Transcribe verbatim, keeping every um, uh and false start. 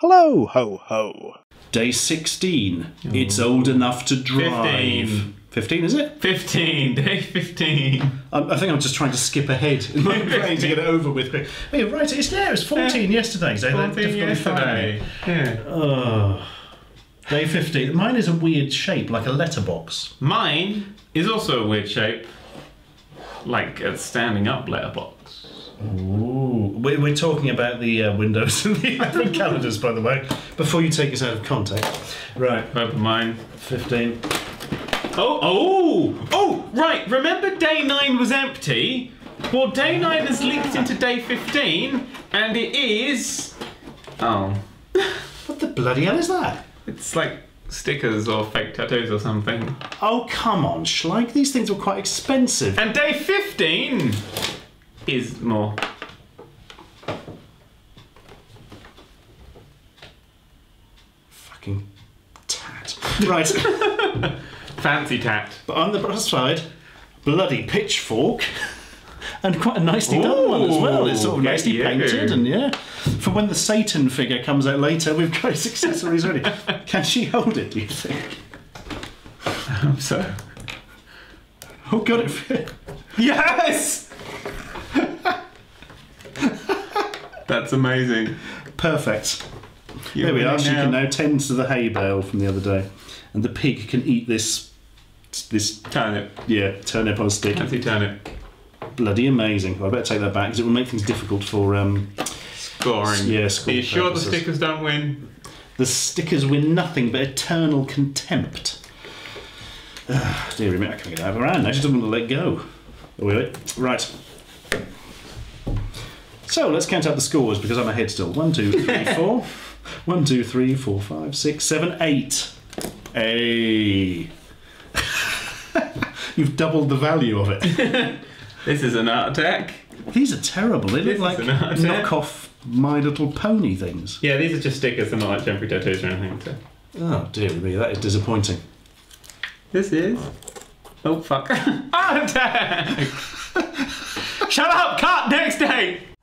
Hello, ho, ho. Day sixteen. Oh. It's old enough to drive. fifteen. fifteen, is it? fifteen. Day fifteen. I, I think I'm just trying to skip ahead in my brain to get it over with. Hey, right, it's there. It's fourteen yeah. yesterday. So fourteen yesterday. Yeah. Oh. Day fifteen. Mine is a weird shape, like a letterbox. Mine is also a weird shape, like a standing up letterbox. Ooh. We're, we're talking about the uh, windows and the advent calendars, by the way, before you take us out of context. Right. Open mine. fifteen. Oh, oh, oh, right. Remember day nine was empty? Well, day nine has leaked into day fifteen, and it is... Oh. What the bloody hell is that? It's like stickers or fake tattoos or something. Oh, come on, Schleich. These things were quite expensive. And day fifteen is more. Fucking tat. Right. Fancy tat. But on the plus side, bloody pitchfork. And quite a nicely Ooh, done one as well. It's sort of yeah, nicely yeah. painted, and yeah. For when the Satan figure comes out later, we've got its accessories ready. Can she hold it, do you think? I hope so. Oh god, it fit. Yes! That's amazing. Perfect. You're there we are. now. She can now tend to the hay bale from the other day. And the pig can eat this... this Turnip. yeah, turnip on a stick. Fancy turnip. Bloody amazing. Well, I better take that back because it will make things difficult for... Um, Scoring. Yeah, score Are you sure the purposes. stickers don't win? The stickers win nothing but eternal contempt. Uh, dear me, I can't get out of her hand. I just don't want to let go. Oh, wait, wait. Right. So, let's count out the scores because I'm ahead still. One, two, three, four. One, two, three, four, five, six, seven, eight. Hey. You've doubled the value of it. This is an art attack. These are terrible. They This look is like an art attack. knockoff My Little Pony things. Yeah, these are just stickers. They're not like temporary tattoos or anything. So. Oh, dear me, that is disappointing. This is... Oh, fuck. Art attack! Shut up! Cut! Next day!